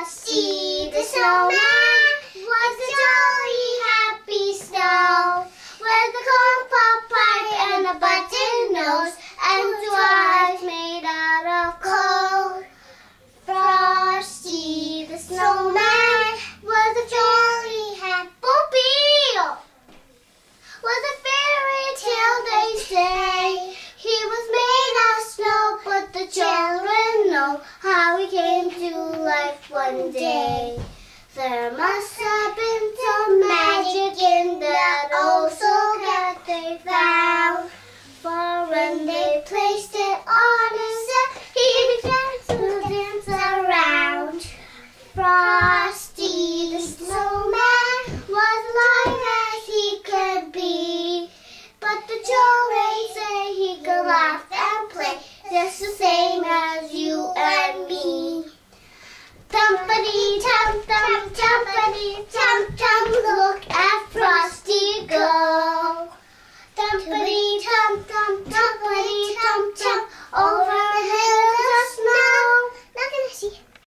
Frosty the Snowman was a jolly happy snow with a corn pop pipe and a button nose and two eyes made out of coal. Frosty the Snowman was a jolly happy was a fairy tale, they say. He was made of snow, but the children know how he came to life one day. There must have been some magic in that old soul that they found, for when they placed it on his head, he began to dance around.